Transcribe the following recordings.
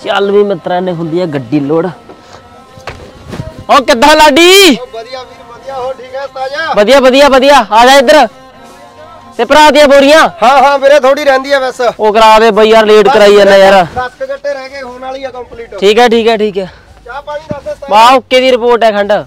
ਚੱਲ ਵੀ ਮਿੱਤਰਾਂ ਨੇ ਹੁੰਦੀ ਆ ਗੱਡੀ ਲੋੜ। ਉਹ ਕਿੱਦਾਂ ਲਾਡੀ? ਵਧੀਆ ਵੀਰ ਵਧੀਆ। ਹੋ ਠੀਕ ਹੈ ਤਾਜਾ? ਵਧੀਆ ਵਧੀਆ ਵਧੀਆ। ਆ ਜਾ ਇੱਧਰ ਤੇ ਭਰਾ ਦੀਆਂ ਬੋਰੀਆਂ। ਹਾਂ ਵੀਰੇ ਥੋੜੀ ਰਹਿੰਦੀ ਆ ਬਸ। ਉਹ ਕਰਾ ਦੇ ਬਈ ਯਾਰ, ਲੇਟ ਕਰਾਈ ਜਾਂਦਾ ਯਾਰ। 10 ਗੱਟੇ ਰਹਿ ਗਏ, ਹੋਣ ਵਾਲੀ ਆ ਕੰਪਲੀਟ। ਠੀਕ ਹੈ ਠੀਕ ਹੈ ਠੀਕ ਹੈ। ਚਾਹ ਪਾਣੀ ਦੱਸ ਦੇ। ਵਾਹ ਓਕੇ ਦੀ ਰਿਪੋਰਟ ਹੈ ਖੰਡ।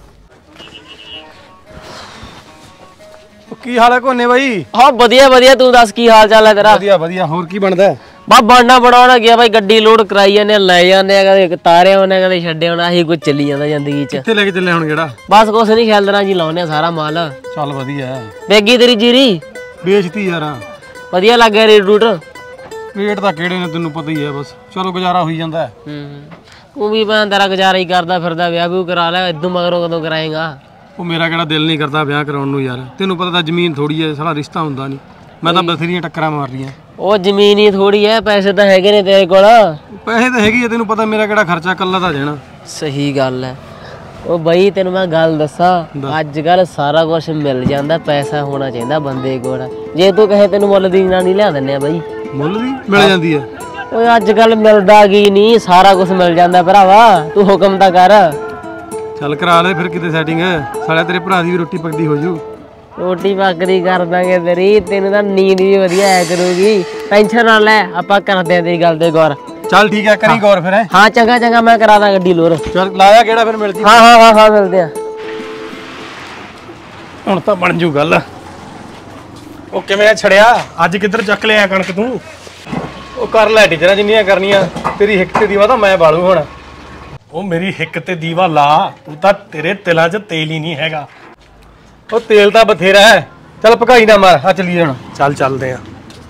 ਕੀ ਹਾਲ ਹੈ ਕੋਨੇ ਬਾਈ? ਹਾਂ ਵਧੀਆ ਵਧੀਆ, ਤੂੰ ਦੱਸ ਕੀ ਹਾਲ ਚਾਲ ਹੈ ਤੇਰਾ? ਵਧੀਆ ਵਧੀਆ। ਹੋਰ ਕੀ ਬਣਦਾ? ਬਾ ਬਣਨਾ ਬਣਾਉਣਾ ਗਿਆ ਬਾਈ, ਗੱਡੀ ਲੋਡ ਕਰਾਈ ਜਾਂਦੇ ਲੈ ਜਾਂਦੇ ਆ, ਕਦੇ ਤਾਰਿਆ ਉਹਨੇ ਕਦੇ ਛੱਡਿਆ ਹੋਣਾ, ਆਹੀ ਕੁਝ ਚੱਲੀ ਜਾਂਦਾ ਜ਼ਿੰਦਗੀ 'ਚ। ਕਿੱਥੇ ਲੈ ਕੇ ਚੱਲੇ ਹੁਣ ਕਿਹੜਾ? ਬਸ ਕੁਛ ਨਹੀਂ, ਖੇਲਣਾ ਜੀ ਲਾਉਨੇ ਆ ਸਾਰਾ ਮਾਲ। ਚੱਲ ਵਧੀਆ। ਵੇਗੀ ਤੇਰੀ ਜੀਰੀ ਵੇਚਤੀ ਯਾਰ। ਵਧੀਆ ਲੱਗ ਗਿਆ ਰੇਟ ਰੂਟ? ਰੇਟ ਤਾਂ ਕਿਹੜੇ ਨੇ ਤੈਨੂੰ ਪਤਾ ਹੀ ਹੈ, ਬਸ ਚਲੋ ਗੁਜ਼ਾਰਾ ਹੋਈ ਜਾਂਦਾ। ਤੂੰ ਵੀ ਭੈਣ ਤੇਰਾ ਗੁਜ਼ਾਰਾ ਹੀ ਕਰਦਾ ਫਿਰਦਾ, ਵਿਆਹ ਵੀ ਕਰਾ ਲੈ, ਇਦੋਂ ਮਗਰੋਂ ਕਦੋਂ ਕਰਾਏਗਾ? ਉਹ ਮੇਰਾ ਕਿਹੜਾ ਦਿਲ ਨਹੀਂ ਕਰਦਾ ਵਿਆਹ ਕਰਾਉਣ ਨੂੰ ਯਾਰ, ਤੈਨੂੰ ਪਤਾ ਤਾਂ ਜ਼ਮੀਨ ਥੋੜੀ ਹੈ, ਸਾਲਾ ਰਿਸ਼ਤਾ ਹੁੰਦਾ ਨਹੀਂ। ਮੈਂ ਤਾਂ ਬਥੇਰੀਆਂ ਟੱਕਰਾਂ ਮਾਰ ਰਹੀਆਂ। ਉਹ ਜ਼ਮੀਨ ਹੀ ਥੋੜੀ ਹੈ, ਪੈਸੇ ਤਾਂ ਹੈਗੇ ਨੇ ਤੇਰੇ ਕੋਲ। ਪੈਸੇ ਤਾਂ ਹੈਗੇ ਆ, ਤੈਨੂੰ ਪਤਾ ਮੇਰਾ ਕਿਹੜਾ ਖਰਚਾ ਕੱਲਾ ਤਾਂ ਜਾਣਾ। ਸਹੀ ਗੱਲ ਹੈ। ਉਹ ਬਈ ਤੈਨੂੰ ਮੈਂ ਗੱਲ ਦੱਸਾਂ, ਅੱਜ ਕੱਲ ਸਾਰਾ ਕੁਝ ਮਿਲ ਜਾਂਦਾ, ਪੈਸਾ ਹੋਣਾ ਚਾਹੀਦਾ ਬੰਦੇ ਕੋਲ। ਜੇ ਤੂੰ ਕਹੇ ਤੈਨੂੰ ਮੁੱਲ ਦੀ ਨਹੀਂ ਲਿਆ ਦਿੰਦੇ ਆ ਬਾਈ। ਮੁੱਲ ਦੀ ਮਿਲ ਜਾਂਦੀ ਹੈ? ਓਏ ਅੱਜ ਕੱਲ ਮਿਲਦਾ ਕੀ ਨਹੀਂ, ਸਾਰਾ ਕੁਝ ਮਿਲ ਜਾਂਦਾ ਭਰਾਵਾ, ਤੂੰ ਹੁਕਮ ਤਾਂ ਕਰ। ਚੱਲ ਕਰਾ ਲੈ ਫਿਰ ਕਿਤੇ ਸੈਟਿੰਗ, ਸਾਲਿਆ ਤੇਰੇ ਭਰਾ ਦੀ ਵੀ ਰੋਟੀ ਪੱਕਦੀ ਹੋ ਜੂ। ਰੋਟੀ ਪੱਕਦੀ ਕਰ ਦਾਂਗੇ ਤੇਰੀ, ਤੈਨੂੰ ਤਾਂ ਨੀਂਦ ਵੀ ਵਧੀਆ ਆਇਆ ਕਰੂਗੀ, ਟੈਨਸ਼ਨ ਨਾ ਲੈ, ਆਪਾਂ ਕਰਦੇ ਆਂ ਤੇਰੀ ਗੱਲ ਤੇ ਗੌਰ। ਚੱਲ ਠੀਕ ਹੈ, ਕਰੀ ਗੌਰ ਫਿਰ। ਹਾਂ ਚੰਗਾ ਚੰਗਾ, ਮੈਂ ਕਰਾ ਦਾਂ ਗੱਡੀ ਲੋਰ। ਚੱਲ ਲਾਇਆ ਕਿਹੜਾ ਫਿਰ ਮਿਲਦੀ? ਹਾਂ ਹਾਂ ਹਾਂ ਹਾਂ ਮਿਲਦੇ ਆ। ਹੁਣ ਤਾਂ ਬਣ ਜੂ ਗੱਲ। ਉਹ ਕਿਵੇਂ ਛੜਿਆ, ਅੱਜ ਕਿੱਧਰ ਚੱਕ ਲਿਆ ਕਣਕ ਤੂੰ? ਉਹ ਕਰ ਲੈ ਟੀਚਰਾਂ ਜਿੰਨੀਆਂ ਕਰਨੀਆਂ, ਤੇਰੀ ਹਿੱਕ ਤੇ ਦੀਵਾ ਤਾਂ ਮੈਂ ਬਾਲੂ ਹੁਣ। ਉਹ ਮੇਰੀ ਹਿੱਕ ਤੇ ਦੀਵਾ ਲਾ, ਤੂੰ ਤਾਂ ਤੇਰੇ ਤਿਲਾਂ 'ਚ ਤੇਲ ਹੀ ਨਹੀਂ ਹੈਗਾ। ਉਹ ਤੇਲ ਤਾਂ ਬਥੇਰਾ ਹੈ, ਚੱਲ ਭਕਾਈ ਨਾ ਮਾਰ, ਆ ਚੱਲੀਏ ਹੁਣ। ਚੱਲ ਚੱਲਦੇ ਆ।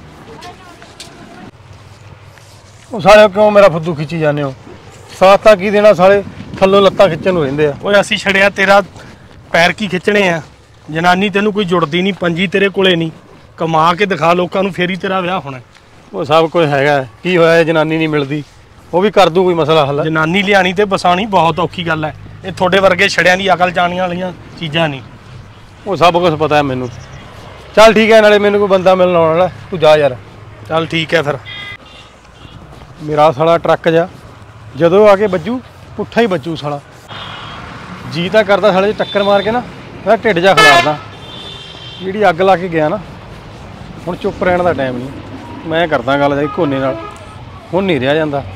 ਉਹ ਸਾਲੇ ਕਿਉਂ ਮੇਰਾ ਫੁੱਦੂ ਖਿੱਚੀ ਜਾਂਦੇ ਹੋ? ਸਾਥ ਤਾਂ ਕੀ ਦੇਣਾ, ਸਾਲੇ ਥੱਲੋਂ ਲੱਤਾਂ ਖਿੱਚਣ ਨੂੰ ਰਹਿੰਦੇ ਆ। ਓਏ ਅਸੀਂ ਛੜਿਆ ਤੇਰਾ ਪੈਰ ਕੀ ਖਿੱਚਣੇ ਆ? ਜਨਾਨੀ ਤੈਨੂੰ ਕੋਈ ਜੁੜਦੀ ਨਹੀਂ, ਪੰਜੀ ਤੇਰੇ ਕੋਲੇ ਨਹੀਂ, ਕਮਾ ਕੇ ਦਿਖਾ ਲੋਕਾਂ ਨੂੰ, ਫੇਰ ਹੀ ਤੇਰਾ ਵਿਆਹ ਹੋਣਾ। ਉਹ ਸਭ ਕੁਝ ਹੈਗਾ, ਕੀ ਹੋਇਆ ਜਨਾਨੀ ਨਹੀਂ ਮਿਲਦੀ? ਉਹ ਵੀ ਕਰ ਦੂ ਕੋਈ ਮਸਲਾ ਹੱਲ। ਜਨਾਨੀ ਲਿਆਣੀ ਤੇ ਬਸਾਣੀ ਬਹੁਤ ਔਖੀ ਗੱਲ ਹੈ, ਇਹ ਤੁਹਾਡੇ ਵਰਗੇ ਛੜਿਆਂ ਦੀ ਅਕਲ ਜਾਣੀਆਂ ਵਾਲੀਆਂ ਚੀਜ਼ਾਂ ਨਹੀਂ। ਉਹ ਸਭ ਕੁਝ ਪਤਾ ਹੈ ਮੈਨੂੰ। ਚੱਲ ਠੀਕ ਹੈ, ਨਾਲੇ ਮੈਨੂੰ ਕੋਈ ਬੰਦਾ ਮਿਲਣ ਆਉਣ ਵਾਲਾ, ਤੂੰ ਜਾ ਯਾਰ। ਚੱਲ ਠੀਕ ਹੈ ਫਿਰ। ਮੇਰਾ ਸਾਲਾ ਟਰੱਕ ਜਾ ਜਦੋਂ ਆ ਕੇ ਵੱਜੂ, ਪੁੱਠਾ ਹੀ ਵੱਜੂ ਸਾਲਾ। ਜੀ ਤਾਂ ਕਰਦਾ ਸਾਲੇ ਟੱਕਰ ਮਾਰ ਕੇ ਨਾ ਮੇਰਾ ਢਿੱਡ ਜਾ ਖਿਲਾਰਦਾ। ਜਿਹੜੀ ਅੱਗ ਲਾ ਕੇ ਗਿਆ ਨਾ, ਹੁਣ ਚੁੱਪ ਰਹਿਣ ਦਾ ਟਾਈਮ ਨਹੀਂ। ਮੈਂ ਕਰਦਾ ਗੱਲ ਜਾਈ ਕੋਨੇ ਨਾਲ, ਹੁਣ ਨਹੀਂ ਰਿਹਾ ਜਾਂਦਾ।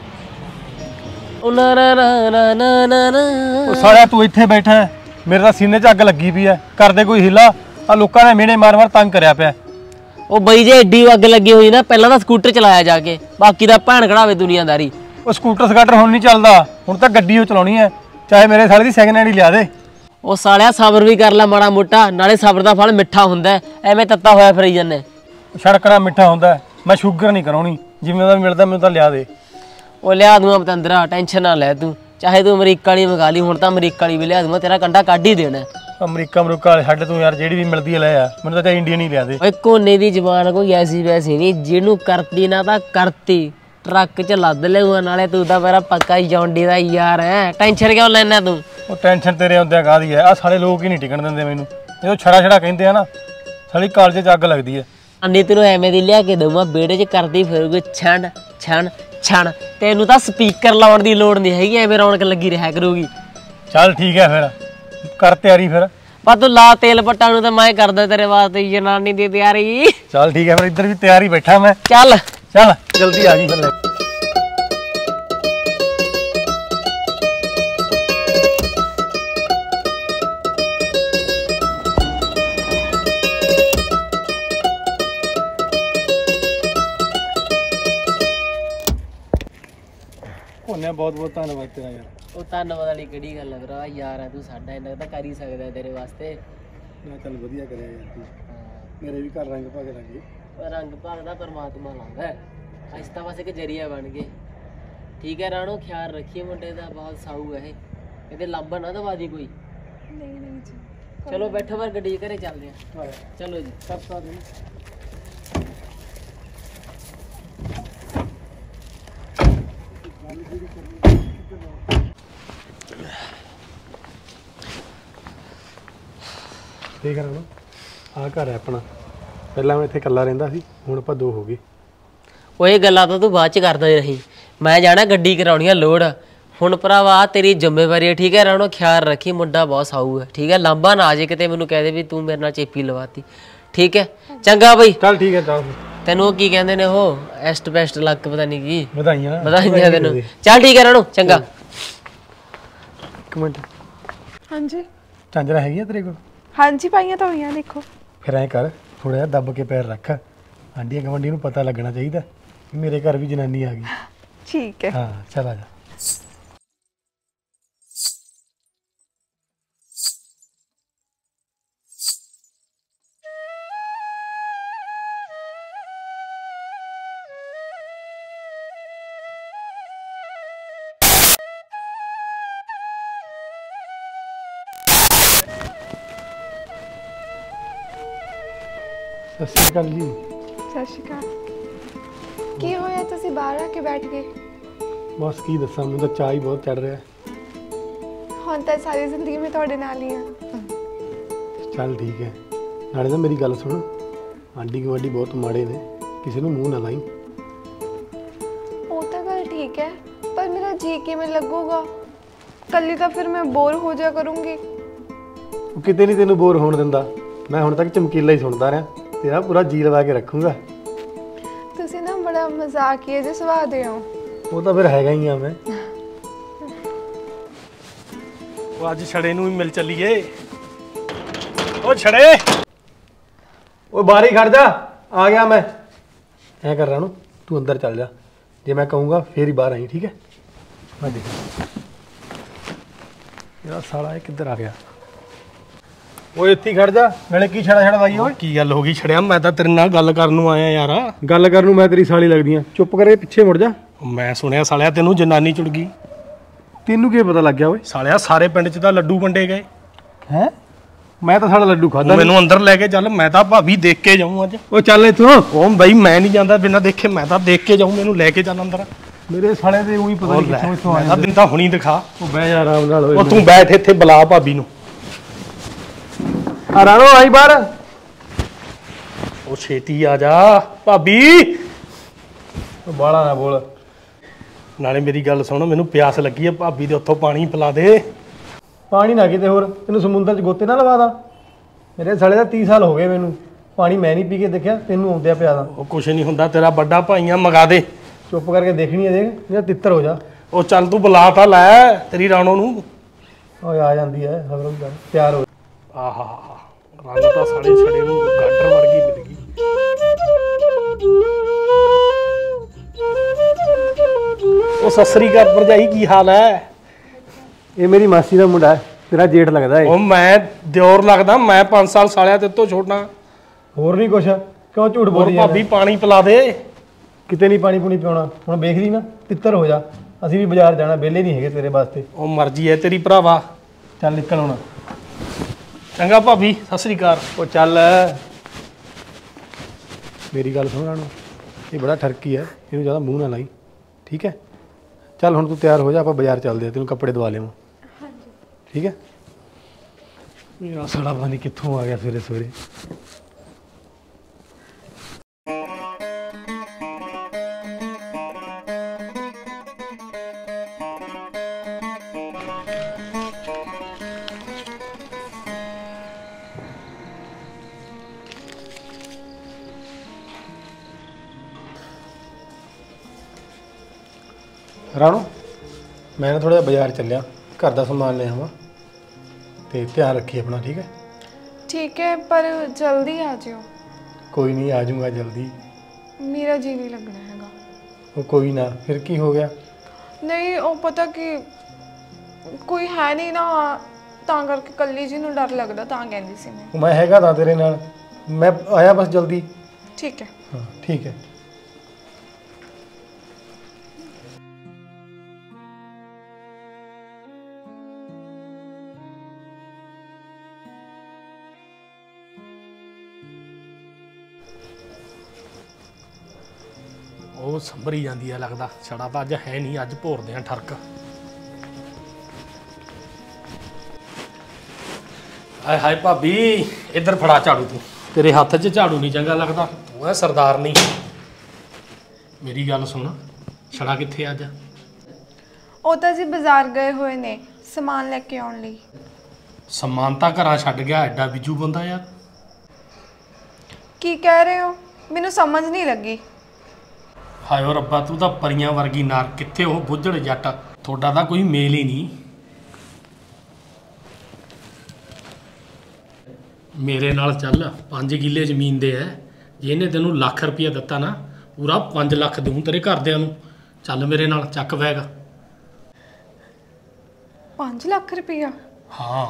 ਉਹ ਸਾਲਿਆ ਤੂੰ ਇੱਥੇ ਬੈਠਾ, ਮੇਰੇ ਤਾਂ ਸੀਨੇ 'ਚ ਅੱਗ ਲੱਗੀ ਪਈ ਐ, ਕਰਦੇ ਕੋਈ ਹਿੱਲਾ। ਆ ਲੋਕਾਂ ਨੇ ਮਿਹਣੇ ਮਾਰ ਮਾਰ ਤੰਗ ਕਰਿਆ ਪਿਆ। ਉਹ ਬਈ ਜੇ ਏਡੀ ਅੱਗ ਲੱਗੀ ਹੋਈ ਨਾ, ਪਹਿਲਾਂ ਤਾਂ ਸਕੂਟਰ ਚਲਾਇਆ ਜਾ ਕੇ, ਬਾਕੀ ਦਾ ਭੈਣ ਖੜਾਵੇ ਦੁਨੀਆਦਾਰੀ। ਉਹ ਸਕੂਟਰ ਸਕਾਟਰ ਹੁਣ ਨਹੀਂ ਚੱਲਦਾ, ਹੁਣ ਤਾਂ ਗੱਡੀ ਉਹ ਚਲਾਉਣੀ ਐ, ਚਾਹੇ ਮੇਰੇ ਸਾਲੇ ਦੀ ਸੈਕਿੰਡ ਹੈਂਡ ਹੀ ਲਿਆ ਦੇ। ਉਹ ਸਾਲਿਆ ਸਬਰ ਵੀ ਕਰ ਲੈ ਮਾੜਾ ਮੋਟਾ, ਨਾਲੇ ਸਬਰ ਦਾ ਫਲ ਮਿੱਠਾ ਹੁੰਦਾ, ਐਵੇਂ ਤੱਤਾ ਹੋਇਆ ਫਿਰੀ ਜਾਂਦੇ। ਸੜਕਣਾ ਮਿੱਠਾ ਹੁੰਦਾ, ਮੈਂ ਸ਼ੂਗਰ ਨਹੀਂ ਕਰਾਉਣੀ, ਜਿਵੇਂ ਦਾ ਮਿਲਦਾ ਮੈਨੂੰ ਤਾਂ ਲਿਆ ਦੇ। ਉਹ ਲਿਆ ਦੂੰਗਾ ਪਤੰਦਰਾ, ਟੈਨਸ਼ਨ ਨਾ ਲੈ ਤੂੰ, ਚਾਹੇ ਤੂੰ ਅਮਰੀਕਾ ਵਾਲੀ ਮੰਗਾ ਲਈ, ਹੁਣ ਤਾਂ ਅਮਰੀਕਾ ਵਾਲੀ ਵੀ ਲਿਆ ਦੂੰਗਾ, ਤੇਰਾ ਕੰਡਾ ਕੱਢ ਹੀ ਦੇਣਾ। ਅਮਰੀਕਾ ਵਾਲੇ ਛੱਡ ਤੂੰ ਯਾਰ, ਜਿਹੜੀ ਵੀ ਮਿਲਦੀ ਹੈ ਲੈ ਆ, ਮੈਨੂੰ ਤਾਂ ਚਾਹੇ ਇੰਡੀਅਨ ਹੀ ਲਿਆ ਦੇ। ਓਏ ਕੋਨੇ ਦੀ ਜ਼ਬਾਨ ਕੋਈ ਐਸੀ ਵੈਸੀ ਨਹੀਂ, ਜਿਹਨੂੰ ਕਰਤੀ ਨਾ ਤਾਂ ਕਰਤੀ, ਟਰੱਕ 'ਚ ਲੱਦ ਲਿਆਊਗਾ। ਨਾਲੇ ਤੂੰ ਤਾਂ ਮੇਰਾ ਪੱਕਾ ਜੌਂਡੀ ਦਾ ਯਾਰ ਹੈ, ਟੈਨਸ਼ਨ ਕਿਉਂ ਲੈਣਾ ਤੂੰ? ਉਹ ਟੈਨਸ਼ਨ ਤੇਰੇ ਹੁੰਦਿਆਂ ਕਾਹਦੀ ਹੈ? ਆਹ ਸਾਰੇ ਲੋਕ ਹੀ ਨਹੀਂ ਟਿਕਣ ਦਿੰਦੇ ਮੈਨੂੰ, ਜਦੋਂ ਛੜਾ ਕਹਿੰਦੇ ਆ ਨਾ, ਸਾਲੀ ਕਾਲਜ 'ਚ ਅੱਗ ਲੱਗਦੀ ਹੈ। ਅੰਨੀ ਤੈਨੂੰ ਐਵੇਂ ਦੀ ਲਿਆ ਕੇ ਦਊਂਗਾ, ਵਿਹੜੇ 'ਚ ਕਰਦੀ ਫਿਰੂਗੀ ਛਣ ਛਣ ਛਣ, ਤੈਨੂੰ ਤਾਂ ਸਪੀਕਰ ਲਾਉਣ ਦੀ ਲੋੜ ਨਹੀਂ ਹੈਗੀ, ਐਵੇਂ ਰੌਣਕ ਲੱਗੀ ਰਿਹਾ ਕਰੂਗੀ। ਚੱਲ ਠੀਕ ਹੈ ਫਿਰ, ਕਰ ਤਿਆਰੀ ਫਿਰ। ਪਰ ਤੂੰ ਲਾ ਤੇਲ ਪੱਟਾਂ ਨੂੰ, ਤਾਂ ਮੈਂ ਕਰਦਾ ਤੇਰੇ ਵਾਸਤੇ ਜਨਾਨੀ ਦੀ ਤਿਆਰੀ। ਚੱਲ ਠੀਕ ਹੈ ਫਿਰ, ਇੱਧਰ ਵੀ ਤਿਆਰੀ ਬੈਠਾ ਮੈਂ। ਚੱਲ ਚੱਲ ਜਲਦੀ ਆ ਜੀ ਫਿਰ। ਬਹੁਤ ਬਹੁਤ ਧੰਨਵਾਦ ਤੇਰਾ ਯਾਰ। ਉਹ ਧੰਨਵਾਦ ਵਾਲੀ ਕਿਹੜੀ ਗੱਲ ਹੈ ਭਰਾ, ਯਾਰ ਹੈ ਤੂੰ ਸਾਡਾ, ਇੰਨਾ ਤਾਂ ਕਰ ਹੀ ਸਕਦਾ ਤੇਰੇ ਵਾਸਤੇ। ਮੈਂ ਚੱਲ ਵਧੀਆ ਕਰਿਆ ਯਾਰ ਤੂੰ, ਮੇਰੇ ਵੀ ਘਰ ਰੰਗ ਭਾਗ ਲੱਗੇ। ਰੰਗ ਭਾਗ ਦਾ ਪਰਮਾਤਮਾ ਲਾਉਂਦਾ, ਅਸੀਂ ਤਾਂ ਬਸ ਇੱਕ ਜਰੀਆ ਬਣ ਗਏ। ਠੀਕ ਹੈ ਰਾਣੋ, ਖਿਆਲ ਰੱਖੀਏ ਮੁੰਡੇ ਦਾ, ਬਹੁਤ ਸਾਊ ਹੈ ਇਹ, ਇਹਦੇ ਲਾਂਭਾ ਨਾ ਦਵਾ ਦੀ ਕੋਈ। ਨਹੀਂ ਨਹੀਂ ਜੀ। ਚਲੋ ਬੈਠੋ ਫਿਰ, ਗੱਡੀ ਘਰੇ ਚੱਲਦੇ ਆ। ਚਲੋ ਜੀ। ਠੀਕ ਹੈ ਰਾਣੋ, ਆਹ ਘਰ ਹੈ ਆਪਣਾ। ਪਹਿਲਾਂ ਮੈਂ ਇੱਥੇ ਇਕੱਲਾ ਰਹਿੰਦਾ ਸੀ, ਹੁਣ ਆਪਾਂ ਦੋ ਹੋ ਗਏ। ਉਹ ਇਹ ਗੱਲਾਂ ਤਾਂ ਤੂੰ ਬਾਅਦ 'ਚ ਕਰਦਾ ਰਹੀ, ਮੈਂ ਜਾਣਾ ਗੱਡੀ ਕਰਾਉਣੀ ਆ ਲੋਡ। ਹੁਣ ਭਰਾਵਾ ਤੇਰੀ ਜ਼ਿੰਮੇਵਾਰੀ ਹੈ, ਠੀਕ ਹੈ ਰਾਣੋ, ਖਿਆਲ ਰੱਖੀ, ਮੁੰਡਾ ਬਹੁਤ ਸਾਊ ਹੈ, ਠੀਕ ਹੈ, ਲਾਂਭਾ ਨਾ ਆ ਜੇ ਕਿਤੇ ਮੈਨੂੰ ਕਹਿ ਦੇ ਵੀ ਤੂੰ ਮੇਰੇ ਨਾਲ ਚੇਪੀ ਲਵਾਤੀ, ਠੀਕ ਹੈ। ਚੰਗਾ ਬਈ, ਚੱਲ ਠੀਕ ਹੈ, ਚੱਲ ਤੈਨੂੰ ਉਹ ਕੀ ਕਹਿੰਦੇ ਨੇ, ਉਹ ਐਸਟ ਬੈਸਟ ਲੱਕ ਪਤਾ ਨਹੀਂ ਕੀ, ਵਧਾਈਆਂ ਵਧਾਈਆਂ ਤੈਨੂੰ। ਚੱਲ ਠੀਕ ਹੈ ਰਾਣੋ, ਚੰਗਾ। ਇੱਕ ਮਿੰਟ, ਹਾਂਜੀ ਝਾਂਜਰਾਂ ਹੈਗੀਆਂ ਤੇਰੇ ਕੋਲ? ਹਾਂਜੀ ਪਾਈਆਂ ਤਾਂ ਹੋਈਆਂ, ਦੇਖੋ। ਫਿਰ ਐਂ ਕਰ, ਥੋੜਾ ਜਿਹਾ ਦੱਬ ਕੇ ਪੈਰ ਰੱਖ, ਆਂਢੀਆਂ ਗੁਆਂਢੀਆਂ ਨੂੰ ਪਤਾ ਲੱਗਣਾ ਚਾਹੀਦਾ ਕਿ ਮੇਰੇ ਘਰ ਵੀ ਜਨਾਨੀ ਆ ਗਈ। ਠੀਕ ਹੈ। ਹਾਂ ਚੱਲ ਆ ਜਾ। ਸਤਿ ਸ਼੍ਰੀ ਅਕਾਲ ਜੀ। ਸਤਿ ਸ਼੍ਰੀ ਅਕਾਲ। ਕੀ ਹੋਇਆ, ਤੁਸੀਂ ਬਾਹਰ ਆ ਕੇ ਬੈਠ ਗਏ? ਬਸ ਕੀ ਦੱਸਾਂ, ਮੈਨੂੰ ਤਾਂ ਚਾਹ ਹੀ ਬਹੁਤ ਚੜ ਰਿਹਾ। ਹੁਣ ਤਾਂ ਸਾਰੀ ਜ਼ਿੰਦਗੀ ਮੈਂ ਤੁਹਾਡੇ ਨਾਲ ਹੀ ਆ। ਚੱਲ ਠੀਕ ਹੈ, ਨਾਲੇ ਤਾਂ ਮੇਰੀ ਗੱਲ ਸੁਣ, ਆਂਢੀ ਗੁਆਂਢੀ ਬਹੁਤ ਮਾੜੇ ਨੇ, ਕਿਸੇ ਨੂੰ ਮੂੰਹ ਨਾ ਲਾਈ। ਉਹ ਤਾਂ ਗੱਲ ਠੀਕ ਹੈ, ਪਰ ਮੇਰਾ ਜੀ ਕਿਵੇਂ ਲੱਗੂਗਾ? ਕੱਲੀ ਤਾਂ ਫਿਰ ਮੈਂ ਬੋਰ ਹੋ ਜਾ ਕਰੂੰਗੀ। ਉਹ ਕਿਤੇ ਨਹੀਂ ਤੈਨੂੰ ਬੋਰ ਹੋਣ ਦਿੰਦਾ, ਮੈਂ ਹੁਣ ਤੱਕ ਚਮਕੀਲਾ ਹੀ ਸੁਣਦਾ ਰਿਹਾ, ਤੇਰਾ ਪੂਰਾ ਜੀ ਲਵਾ ਕੇ ਰੱਖੂੰਗਾ। ਤੁਸੀਂ ਨਾ ਬੜਾ ਮਜ਼ਾਕੀਆ ਜਿਹਾ ਸੁਭਾਅ ਦੇ ਹੋ। ਉਹ ਤਾਂ ਫਿਰ ਹੈਗਾ ਹੀ ਆ ਮੈਂ। ਉਹ ਅੱਜ ਛੜੇ ਨੂੰ ਹੀ ਮਿਲ ਚੱਲੀਏ। ਉਹ ਛੜੇ, ਉਹ ਬਾਹਰ ਹੀ ਖੜ ਜਾ, ਆ ਗਿਆ ਮੈਂ। ਐ ਕਰ ਰਹਾ ਨੂੰ, ਤੂੰ ਅੰਦਰ ਚੱਲ ਜਾ, ਜੇ ਮੈਂ ਕਹੂੰਗਾ ਫੇਰ ਹੀ ਬਾਹਰ ਆਈ, ਠੀਕ ਹੈ? ਮੈਂ ਦੇਖ ਯਾਰ ਸਾਲਾ ਇਹ ਕਿੱਧਰ ਆ ਗਿਆ। ਓਏ ਇੱਥੇ ਹੀ ਖੜ ਜਾ, ਨਾਲੇ ਕੀ ਛੜਾ ਛੜਵਾਈ ਓਏ? ਕੀ ਗੱਲ ਹੋ ਗਈ ਛੜਿਆ? ਮੈਂ ਤਾਂ ਤੇਰੇ ਨਾਲ ਗੱਲ ਕਰਨ ਨੂੰ ਆਇਆ ਯਾਰ। ਗੱਲ ਕਰਨ ਨੂੰ ਮੈਂ ਤੇਰੀ ਸਾਲੀ ਲੱਗਦੀ ਆ, ਚੁੱਪ ਕਰਕੇ ਪਿੱਛੇ ਮੁੜ ਜਾ। ਮੈਂ ਸੁਣਿਆ ਸਾਲਿਆ ਤੈਨੂੰ ਜਨਾਨੀ ਚੁੜ ਗਈ। ਤੈਨੂੰ ਕੀ ਪਤਾ ਲੱਗ ਗਿਆ ਓਏ? ਸਾਲਿਆ ਸਾਰੇ ਪਿੰਡ 'ਚ ਤਾਂ ਲੱਡੂ ਵੰਡੇ ਗਏ। ਹੈ? ਮੈਂ ਤਾਂ ਸਾਲਾ ਲੱਡੂ ਖਾਦਾ। ਮੈਨੂੰ ਅੰਦਰ ਲੈ ਕੇ ਚੱਲ, ਮੈਂ ਤਾਂ ਭਾਬੀ ਦੇਖ ਕੇ ਜਾਊਂ ਅੱਜ। ਉਹ ਚੱਲ ਇੱਥੋਂ। ਉਹ ਬਈ ਮੈਂ ਨਹੀਂ ਜਾਂਦਾ ਬਿਨਾਂ ਦੇਖੇ, ਮੈਂ ਤਾਂ ਦੇਖ ਕੇ ਜਾਊਂ, ਮੈਨੂੰ ਲੈ ਕੇ ਚੱਲ ਅੰਦਰ। ਮੇਰੇ ਸਾਲੇ ਦੇ ਉਹੀ ਪਤਾ ਨਹੀਂ ਕਿੱਥੋਂ ਇੱਥੋਂ ਆਇਆ। ਦਿਨ ਤਾਂ ਹੁਣੀ ਦਿਖਾ। ਉਹ ਬਹਿ ਜਾ ਆਰਾਮ ਨਾਲ। ਉਹ ਤੂੰ ਬੈਠ ਇੱਥੇ, ਬੁਲਾ ਭਾਬੀ ਨੂੰ। ਆ ਰਾਣੋ ਆਈ ਬਾਹਰ। ਉਹ ਛੇਤੀ ਆ ਜਾ ਭਾਬੀ। ਉਹ ਬਾਲਾ ਨਾ ਬੋਲ। ਨਾਲੇ ਮੇਰੀ ਗੱਲ ਸੁਣ, ਮੈਨੂੰ ਪਿਆਸ ਲੱਗੀ ਹੈ, ਭਾਬੀ ਦੇ ਉੱਥੋਂ ਪਾਣੀ ਪਿਲਾ ਦੇ। ਪਾਣੀ ਨਾ ਕਿਤੇ ਹੋਰ, ਤੈਨੂੰ ਸਮੁੰਦਰ 'ਚ ਗੋਤੇ ਨਾ ਲਵਾ ਦਾਂ। ਮੇਰੇ ਸਾਲੇ ਦਾ 30 ਸਾਲ ਹੋ ਗਏ ਮੈਨੂੰ, ਪਾਣੀ ਮੈਂ ਨਹੀਂ ਪੀ ਕੇ ਦੇਖਿਆ, ਤੈਨੂੰ ਆਉਂਦਿਆ ਪਿਆ ਦਾ। ਉਹ ਕੁਛ ਨਹੀਂ ਹੁੰਦਾ, ਤੇਰਾ ਵੱਡਾ ਭਾਈ ਆ, ਮੰਗਾ ਦੇ। ਚੁੱਪ ਕਰਕੇ ਦੇਖਣੀ ਹੈ, ਦੇਖ ਜਾਂ ਤਿੱਤਰ ਹੋ ਜਾ। ਉਹ ਚੱਲ ਤੂੰ ਬੁਲਾ ਤਾਂ ਲੈ ਤੇਰੀ ਰਾਣੋ ਨੂੰ। ਓਏ ਆ ਜਾਂਦੀ ਹੈ, ਖਬਰ ਵੀ ਤਿਆਰ ਹੋ। ਆਹਾ ਰਾਣੋ ਤਾਂ ਸਾਲੇ ਛੜੇ ਨੂੰ ਗਾਟਰ ਵਰਗੀ ਮਿਲ ਗਈ। ਉਹ ਸਤਿ ਸ੍ਰੀ ਅਕਾਲ ਭਰਜਾਈ, ਕੀ ਹਾਲ ਹੈ? ਇਹ ਮੇਰੀ ਮਾਸੀ ਦਾ ਮੁੰਡਾ ਹੈ, ਤੇਰਾ ਜੇਠ ਲੱਗਦਾ ਏ। ਉਹ ਮੈਂ ਦਿਓਰ ਲੱਗਦਾ, ਮੈਂ 5 ਸਾਲ ਸਾਲਿਆ ਤੇਰੇ ਤੋਂ ਛੋਟਾ। ਹੋਰ ਨਹੀਂ ਕੁਛ, ਕਿਉਂ ਝੂਠ ਬੋਲੀ? ਭਾਬੀ ਪਾਣੀ ਪਿਲਾ ਦੇ। ਕਿਤੇ ਨਹੀਂ ਪਾਣੀ ਪੂਣੀ ਪਿਆਉਣਾ, ਹੁਣ ਵੇਖ ਲਈ ਨਾ, ਤਿੱਤਰ ਹੋ ਜਾ। ਅਸੀਂ ਵੀ ਬਾਜ਼ਾਰ ਜਾਣਾ, ਵਿਹਲੇ ਨਹੀਂ ਹੈਗੇ ਤੇਰੇ ਵਾਸਤੇ। ਉਹ ਮਰਜ਼ੀ ਹੈ ਤੇਰੀ ਭਰਾਵਾ, ਚੱਲ ਨਿਕਲ ਹੁਣ। ਚੰਗਾ ਭਾਬੀ, ਸਤਿ ਸ੍ਰੀ ਅਕਾਲ। ਉਹ ਚੱਲ, ਮੇਰੀ ਗੱਲ ਸੁਣ ਰਾਣੋ, ਇਹ ਬੜਾ ਠਰਕੀ ਹੈ, ਇਹਨੂੰ ਜ਼ਿਆਦਾ ਮੂੰਹ ਨਾ ਲਾਈ, ਠੀਕ ਹੈ? ਚੱਲ ਹੁਣ ਤੂੰ ਤਿਆਰ ਹੋ ਜਾ, ਆਪਾਂ ਬਾਜ਼ਾਰ ਚੱਲਦੇ ਆ, ਤੈਨੂੰ ਕੱਪੜੇ ਦਵਾ ਲਿਆਵਾਂ। ਹਾਂਜੀ ਠੀਕ ਹੈ। ਮੇਰਾ ਸਾਲਾ ਪਤਾ ਨਹੀਂ ਕਿੱਥੋਂ ਆ ਗਿਆ ਸਵੇਰੇ ਸਵੇਰੇ। ਰਾਣੋ, ਮੈਂ ਨਾ ਥੋੜਾ ਜਿਹਾ ਬਾਜ਼ਾਰ ਚੱਲਿਆ, ਘਰ ਦਾ ਸਮਾਨ ਲੈ ਆਵਾਂ, ਤੇ ਧਿਆਨ ਰੱਖੀ ਆਪਣਾ, ਠੀਕ ਹੈ? ਠੀਕ ਹੈ, ਪਰ ਜਲਦੀ ਆ ਜਿਓ। ਕੋਈ ਨਹੀਂ, ਆ ਜਾਊਂਗਾ ਜਲਦੀ। ਮੇਰਾ ਜੀ ਨਹੀਂ ਲੱਗਣਾ ਹੈਗਾ। ਉਹ ਕੋਈ ਨਾ, ਫਿਰ ਕੀ ਹੋ ਗਿਆ? ਨਹੀਂ, ਉਹ ਪਤਾ ਕਿ ਕੋਈ ਹੈ ਨਹੀਂ ਨਾ, ਤਾਂ ਕਰਕੇ ਕੱਲੀ ਜੀ ਨੂੰ ਡਰ ਲੱਗਦਾ, ਤਾਂ ਕਹਿੰਦੀ ਸੀ ਮੈਂ। ਮੈਂ ਹੈਗਾ ਤਾਂ ਤੇਰੇ ਨਾਲ, ਮੈਂ ਆਇਆ ਬਸ ਜਲਦੀ। ਠੀਕ ਹੈ। ਹਾਂ ਠੀਕ ਹੈ। ਉਹ ਸੰਭਰੀ ਜਾਂਦੀ ਆ, ਲੱਗਦਾ ਛੜਾ ਤਾਂ ਅੱਜ ਹੈ ਨਹੀਂ, ਅੱਜ ਭੋਰਦੇ ਆ ਠਰਕ। ਹਾਏ ਹਾਏ ਭਾਬੀ, ਇੱਧਰ ਫੜਾ ਝਾੜੂ ਤੂੰ, ਤੇਰੇ ਹੱਥ 'ਚ ਝਾੜੂ ਨਹੀਂ ਚੰਗਾ ਲੱਗਦਾ, ਉਹ ਹੈ ਸਰਦਾਰ ਨਹੀਂ। ਮੇਰੀ ਗੱਲ ਸੁਣ, ਛੜਾ ਕਿੱਥੇ ਅੱਜ? ਉਹ ਤਾਂ ਜੀ ਬਾਜ਼ਾਰ ਗਏ ਹੋਏ ਨੇ ਸਮਾਨ ਲੈ ਕੇ ਆਉਣ ਲਈ। ਸਮਾਨ ਤਾਂ ਘਰਾਂ ਛੱਡ ਗਿਆ, ਐਡਾ ਬਿੱਜੂ ਬੰਦਾ ਯਾਰ। ਕੀ ਕਹਿ ਰਹੇ ਹੋ? ਮੈਨੂੰ ਸਮਝ ਨਹੀਂ ਲੱਗੀ। ਹਾਏ ਓ ਰੱਬਾ, ਤੂੰ ਤਾਂ ਪਰੀਆਂ ਵਰਗੀ ਨਾਰ, ਕਿੱਥੇ ਉਹ ਬੁੱਝੜ ਜੱਟ। ਤੁਹਾਡਾ ਤਾਂ ਕੋਈ ਮੇਲ ਹੀ ਨਹੀਂ। ਮੇਰੇ ਨਾਲ ਚੱਲ, 5 ਕਿੱਲੇ ਜ਼ਮੀਨ ਦੇ ਐ। ਜੇ ਇਹਨੇ ਤੈਨੂੰ ਲੱਖ ਰੁਪਇਆ ਦਿੱਤਾ ਨਾ, ਪੂਰਾ 5 ਲੱਖ ਦੂੰ ਤੇਰੇ ਘਰਦਿਆਂ ਨੂੰ। ਚੱਲ ਮੇਰੇ ਨਾਲ, ਚੱਕ ਬੈਗ। 5 ਲੱਖ ਰੁਪਇਆ? ਹਾਂ,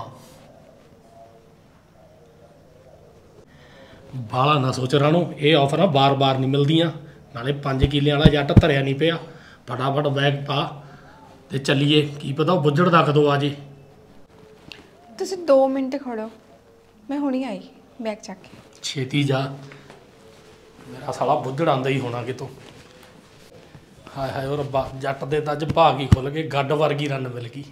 ਬਾਲਾ ਨਾ ਸੋਚ ਰਾਣੋ, ਇਹ ਆਫਰਾਂ ਬਾਰ-ਬਾਰ ਨਹੀਂ ਮਿਲਦੀਆਂ। ਨਾਲੇ 5 ਕਿੱਲਿਆਂ ਵਾਲਾ ਜੱਟ ਧਰਿਆ ਨਹੀਂ ਪਿਆ। ਫਟਾਫਟ ਬੈਗ ਪਾ ਤੇ ਚੱਲੀਏ, ਕੀ ਪਤਾ ਉਹ ਬੁੱਝੜ ਦਾ ਕਦੋਂ ਆ ਜੇ। ਤੁਸੀਂ 2 ਮਿੰਟ ਖੜੋ, ਮੈਂ ਹੁਣੀ ਆਈ ਬੈਗ ਚੱਕ ਕੇ। ਛੇਤੀ ਜਾ, ਮੇਰਾ ਸਾਲਾ ਬੁੱਝੜ ਆਂਦਾ ਹੀ ਹੋਣਾ ਕਿਤੋਂ। ਹਾਏ ਹਾਏ ਓ ਰੱਬਾ, ਜੱਟ ਦੇ ਤਾਂ ਅੱਜ ਭਾਗ ਹੀ ਖੁੱਲ ਗਏ, ਗੱਡ ਵਰਗੀ ਰੰਨ ਮਿਲ ਗਈ।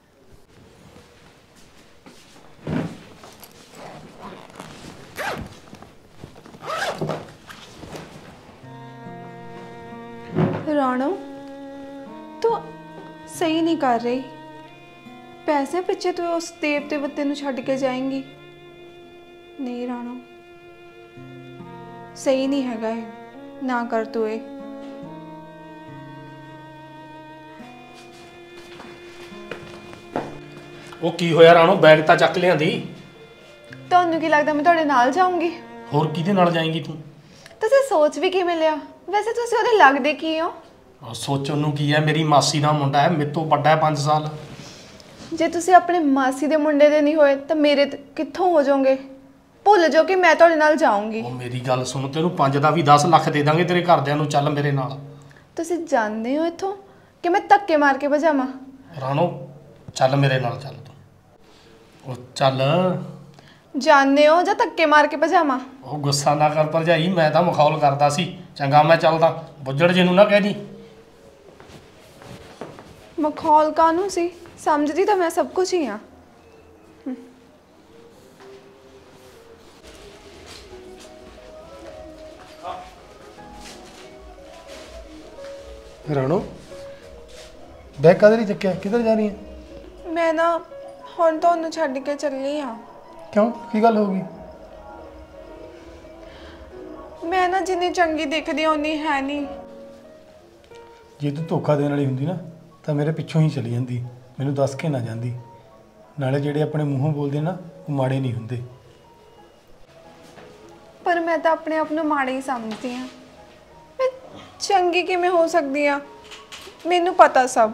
राणो, तू सही नहीं कर रही। पैसे पीछे तू उस देवते बत्ते नु छड़ के जाएंगी। नहीं राणो, सही नहीं हैगा ये, ना कर तू ये। ਉਹ ਕੀ ਹੋਇਆ ਰਾਣੋ, ਬੈਗ ਤਾਂ ਚੱਕ ਲਿਆਂਦੀ। ਤੁਹਾਨੂੰ ਕੀ ਲੱਗਦਾ ਮੈਂ ਤੁਹਾਡੇ ਨਾਲ ਜਾਊਂਗੀ? ਹੋਰ ਕਿਹਦੇ ਨਾਲ ਜਾਏਂਗੀ ਤੂੰ? ਤੁਸੀਂ ਸੋਚ ਵੀ ਕਿਵੇਂ ਲਿਆ? ਵੈਸੇ ਤੁਸੀਂ ਉਹਦੇ ਲੱਗਦੇ ਕੀ ਹੋ? ਸੋਚਣ ਨੂੰ ਕੀ ਹੈ, ਮੇਰੀ ਮਾਸੀ ਦਾ ਮੁੰਡਾ ਹੈ, ਮੇਰੇ ਤੋਂ ਵੱਡਾ ਹੈ 5 ਸਾਲ। ਜੇ ਤੁਸੀਂ ਆਪਣੇ ਮਾਸੀ ਦੇ ਮੁੰਡੇ ਦੇ ਨਹੀਂ ਹੋਏ ਤਾਂ ਮੇਰੇ ਕਿੱਥੋਂ ਹੋ ਜਾਓਗੇ? ਭੁੱਲ ਜਾਓ ਕਿ ਮੈਂ ਤੁਹਾਡੇ ਨਾਲ ਜਾਊਂਗੀ। ਉਹ ਮੇਰੀ ਗੱਲ ਸੁਣ, ਤੈਨੂੰ 5 ਦਾ ਵੀ 10 ਲੱਖ ਦੇ ਦਾਂਗੇ ਤੇਰੇ ਘਰਦਿਆਂ ਨੂੰ। ਚੱਲ ਮੇਰੇ ਨਾਲ। ਤੁਸੀਂ ਜਾਣਦੇ ਹੋ ਇੱਥੋਂ ਕਿ ਮੈਂ ਧੱਕੇ ਮਾਰ ਕੇ ਭਜਾਵਾਂ? ਰਾਣੋ ਚੱਲ ਮੇਰੇ ਨਾਲ, ਚੱਲ ਤੂੰ। ਉਹ ਚੱਲ। ਜਾਣਦੇ ਹੋ ਜਾਂ ਧੱਕੇ ਮਾਰ ਕੇ ਭਜਾਵਾਂ? ਉਹ ਗੁੱਸਾ ਨਾ ਕਰ ਭਰਜਾਈ, ਮੈਂ ਤਾਂ ਮਖੌਲ ਕਰਦਾ ਸੀ। ਚੰਗਾ ਮੈਂ ਚੱਲਦਾ, ਬੁੱਝੜ ਜੀ ਨੂੰ ਨਾ ਕਹਿ ਦੀ। ਮਖੌਲ ਕਾਹਨੂੰ ਸੀ? ਸਮਝਦੀ ਤਾਂ ਮੈਂ ਸਭ ਕੁਝ ਹੀ ਹਾਂ। ਰਾਣੋ, ਬੈਗ ਕਾਹਦੇ ਲਈ ਚੱਕਿਆ? ਕਿੱਧਰ ਜਾ ਰਹੀ ਹੈ? ਮੈਂ ਨਾ ਹੁਣ ਤੁਹਾਨੂੰ ਛੱਡ ਕੇ ਚੱਲੀ ਹਾਂ। ਕਿਉਂ, ਕੀ ਗੱਲ ਹੋ ਗਈ? ਮੈਂ ਨਾ ਜਿੰਨੀ ਚੰਗੀ ਦਿਖਦੀ ਓਨੀ ਹੈ ਨਹੀਂ। ਜੇ ਤੂੰ ਧੋਖਾ ਦੇਣ ਵਾਲੀ ਹੁੰਦੀ ਨਾ ਤਾਂ ਮੇਰੇ ਪਿੱਛੋਂ ਹੀ ਚਲੀ ਜਾਂਦੀ, ਮੈਨੂੰ ਦੱਸ ਕੇ ਨਾ ਜਾਂਦੀ। ਨਾਲੇ ਜਿਹੜੇ ਆਪਣੇ ਮੂੰਹੋਂ ਬੋਲਦੇ ਨਾ, ਉਹ ਮਾੜੇ ਨਹੀਂ ਹੁੰਦੇ। ਪਰ ਮੈਂ ਤਾਂ ਆਪਣੇ ਆਪ ਨੂੰ ਮਾੜਾ ਹੀ ਸਮਝਦੀ ਹਾਂ। ਮੈਂ ਚੰਗੀ ਕਿਵੇਂ ਹੋ ਸਕਦੀ ਹਾਂ? ਮੈਨੂੰ ਪਤਾ ਸਭ।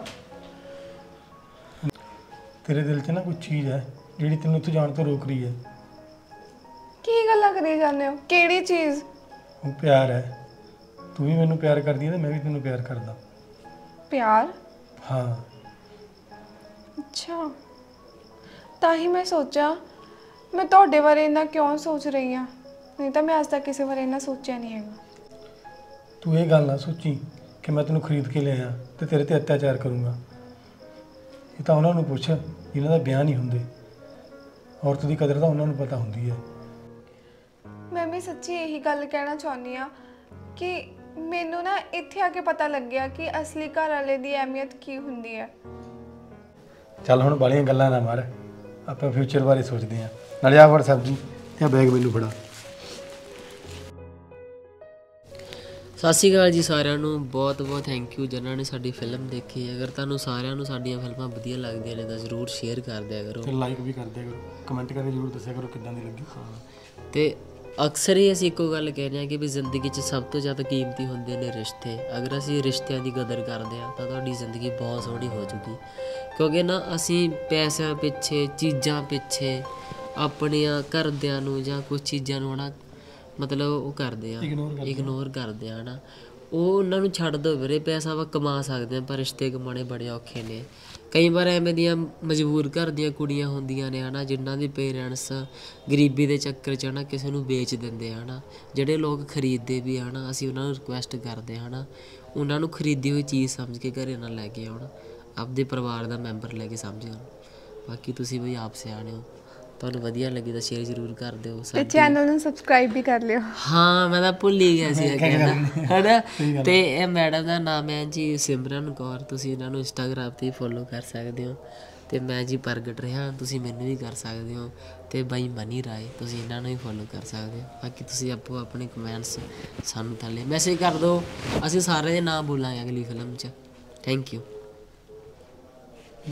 ਤੇਰੇ ਦਿਲ 'ਚ ਨਾ ਕੋਈ ਚੀਜ਼ ਹੈ ਜਿਹੜੀ ਤੈਨੂੰ ਉੱਥੇ ਜਾਣ ਤੋਂ ਰੋਕ ਰਹੀ ਹੈ। ਕੀ ਗੱਲਾਂ ਕਰੀ ਜਾਂਦੇ ਹੋ? ਕਿਹੜੀ ਚੀਜ਼? ਉਹ ਪਿਆਰ ਹੈ। ਤੂੰ ਵੀ ਮੈਨੂੰ ਪਿਆਰ ਕਰਦੀ ਹੈ ਤੇ ਮੈਂ ਵੀ ਤੈਨੂੰ ਪਿਆਰ ਕਰਦਾ। ਪਿਆਰ? ਹਾਂ। ਅੱਛਾ, ਤਾਂ ਹੀ ਮੈਂ ਸੋਚਿਆ ਮੈਂ ਤੁਹਾਡੇ ਬਾਰੇ ਇੰਨਾ ਕਿਉਂ ਸੋਚ ਰਹੀ ਹਾਂ। ਨਹੀਂ ਤਾਂ ਮੈਂ ਅੱਜ ਤੱਕ ਕਿਸੇ ਬਾਰੇ ਇੰਨਾ ਸੋਚਿਆ ਨਹੀਂ ਹੈਗਾ। ਤੂੰ ਇਹ ਗੱਲ ਨਾ ਸੋਚੀ ਕਿ ਮੈਂ ਤੈਨੂੰ ਖਰੀਦ ਕੇ ਲਿਆਇਆ ਤੇ ਤੇਰੇ ਤੇ ਅਤਿਆਚਾਰ ਕਰੂੰਗਾ। ਇਹ ਤਾਂ ਉਹਨਾਂ ਨੂੰ ਪੁੱਛ ਜਿਨ੍ਹਾਂ ਦਾ ਵਿਆਹ ਨਹੀਂ ਹੁੰਦੇ। ਔਰਤ ਦੀ ਕਦਰ ਤਾਂ ਉਹਨਾਂ ਨੂੰ ਪਤਾ ਹੁੰਦੀ ਹੈ। ਮੈਂ ਵੀ ਸੱਚੀ ਇਹੀ ਗੱਲ ਕਹਿਣਾ ਚਾਹੁੰਦੀ ਹਾਂ ਕਿ ਮੈਨੂੰ ਨਾ ਇੱਥੇ ਆ ਕੇ ਪਤਾ ਲੱਗਿਆ ਕਿ ਅਸਲੀ ਘਰ ਵਾਲੇ ਦੀ ਅਹਿਮੀਅਤ ਕੀ ਹੁੰਦੀ ਹੈ। ਚੱਲ ਹੁਣ ਬਾਲੀਆਂ ਗੱਲਾਂ ਨਾ ਮਾਰ, ਆਪਾਂ ਫਿਊਚਰ ਬਾਰੇ ਸੋਚਦੇ ਹਾਂ। ਨਾਲੇ ਆ ਫੜ ਸਬਜ਼ੀ ਤੇ ਬੈਗ ਮੈਨੂੰ ਫੜਾ। ਸਤਿ ਸ਼੍ਰੀ ਅਕਾਲ ਜੀ ਸਾਰਿਆਂ ਨੂੰ। ਬਹੁਤ ਬਹੁਤ ਥੈਂਕ ਯੂ ਜਿਨ੍ਹਾਂ ਨੇ ਸਾਡੀ ਫਿਲਮ ਦੇਖੀ। ਅਗਰ ਤੁਹਾਨੂੰ ਸਾਰਿਆਂ ਨੂੰ ਸਾਡੀਆਂ ਫਿਲਮਾਂ ਵਧੀਆ ਲੱਗਦੀਆਂ ਨੇ ਤਾਂ ਜ਼ਰੂਰ ਸ਼ੇਅਰ ਕਰ ਦਿਆ ਕਰੋ ਤੇ ਲਾਈਕ ਵੀ ਕਰ ਦਿਆ ਕਰੋ, ਕਮੈਂਟ ਕਰਕੇ ਜ਼ਰੂਰ ਦੱਸਿਆ ਕਰੋ ਕਿੱਦਾਂ ਦੀ ਲੱਗੀ। ਹਾਂ, ਤੇ ਅਕਸਰ ਹੀ ਅਸੀਂ ਇੱਕੋ ਗੱਲ ਕਹਿੰਦੇ ਹਾਂ ਕਿ ਵੀ ਜ਼ਿੰਦਗੀ 'ਚ ਸਭ ਤੋਂ ਜ਼ਿਆਦਾ ਕੀਮਤੀ ਹੁੰਦੇ ਨੇ ਰਿਸ਼ਤੇ। ਅਗਰ ਅਸੀਂ ਰਿਸ਼ਤਿਆਂ ਦੀ ਕਦਰ ਕਰਦੇ ਹਾਂ ਤਾਂ ਤੁਹਾਡੀ ਜ਼ਿੰਦਗੀ ਬਹੁਤ ਸੋਹਣੀ ਹੋ ਜੂਗੀ। ਕਿਉਂਕਿ ਨਾ ਅਸੀਂ ਪੈਸਿਆਂ ਪਿੱਛੇ, ਚੀਜ਼ਾਂ ਪਿੱਛੇ ਆਪਣੀਆਂ ਘਰਦਿਆਂ ਨੂੰ ਜਾਂ ਕੁਛ ਚੀਜ਼ਾਂ ਨੂੰ ਨਾ ਮਤਲਬ ਉਹ ਕਰਦੇ ਆ, ਇਗਨੋਰ ਕਰਦੇ ਆ ਨਾ। ਉਹ ਉਹਨਾਂ ਨੂੰ ਛੱਡ ਦਿਓ ਵੀਰੇ, ਪੈਸਾ ਆਪਾਂ ਕਮਾ ਸਕਦੇ ਹਾਂ ਪਰ ਰਿਸ਼ਤੇ ਕਮਾਉਣੇ ਬੜੇ ਔਖੇ ਨੇ। ਕਈ ਵਾਰ ਐਵੇਂ ਦੀਆਂ ਮਜਬੂਰ ਘਰ ਦੀਆਂ ਕੁੜੀਆਂ ਹੁੰਦੀਆਂ ਨੇ ਹੈ ਨਾ, ਜਿਨ੍ਹਾਂ ਦੇ ਪੇਰੈਂਟਸ ਗਰੀਬੀ ਦੇ ਚੱਕਰ 'ਚ ਹੈ ਨਾ ਕਿਸੇ ਨੂੰ ਵੇਚ ਦਿੰਦੇ ਹੈ ਨਾ। ਜਿਹੜੇ ਲੋਕ ਖਰੀਦਦੇ ਵੀ ਹੈ ਨਾ, ਅਸੀਂ ਉਹਨਾਂ ਨੂੰ ਰਿਕੁਐਸਟ ਕਰਦੇ ਹਾਂ ਨਾ, ਉਹਨਾਂ ਨੂੰ ਖਰੀਦੀ ਹੋਈ ਚੀਜ਼ ਸਮਝ ਕੇ ਘਰੇ ਨਾਲ ਲੈ ਕੇ ਆਉਣ, ਆਪਦੇ ਪਰਿਵਾਰ ਦਾ ਮੈਂਬਰ ਲੈ ਕੇ ਸਮਝਣ। ਬਾਕੀ ਤੁਸੀਂ ਬਈ ਆਪ ਸਿਆਣੇ ਹੋ। ਤੁਹਾਨੂੰ ਵਧੀਆ ਲੱਗੀ ਤਾਂ ਸ਼ੇਅਰ ਜ਼ਰੂਰ ਕਰ ਦਿਓ ਤੇ ਚੈਨਲ ਨੂੰ ਸਬਸਕ੍ਰਾਈਬ ਵੀ ਕਰ ਲਿਓ। ਹਾਂ ਮੈਂ ਤਾਂ ਭੁੱਲ ਹੀ ਗਿਆ ਸੀ ਕਹਿੰਦਾ ਹੈਨਾ। ਤੇ ਇਹ ਮੈਡਮ ਦਾ ਨਾਮ ਹੈ ਜੀ ਸਿਮਰਨ ਕੌਰ, ਤੁਸੀਂ ਇਹਨਾਂ ਨੂੰ ਇੰਸਟਾਗ੍ਰਾਮ 'ਤੇ ਫੋਲੋ ਕਰ ਸਕਦੇ ਹੋ। ਤੇ ਮੈਂ ਜੀ ਪ੍ਰਗਟ ਰਿਹਾ, ਤੁਸੀਂ ਮੈਨੂੰ ਵੀ ਕਰ ਸਕਦੇ ਹੋ। ਤੇ ਬਾਈ ਮਨੀ ਰਾਏ, ਤੁਸੀਂ ਇਹਨਾਂ ਨੂੰ ਵੀ ਫੋਲੋ ਕਰ ਸਕਦੇ ਹੋ। ਬਾਕੀ ਤੁਸੀਂ ਆਪੋ ਆਪਣੇ ਕਮੈਂਟਸ ਸਾਨੂੰ ਥੱਲੇ ਮੈਸੇਜ ਕਰ ਦਿਓ, ਅਸੀਂ ਸਾਰਿਆਂ ਦੇ ਨਾਮ ਬੋਲਾਂਗੇ ਅਗਲੀ ਫਿਲਮ 'ਚ। Thank you.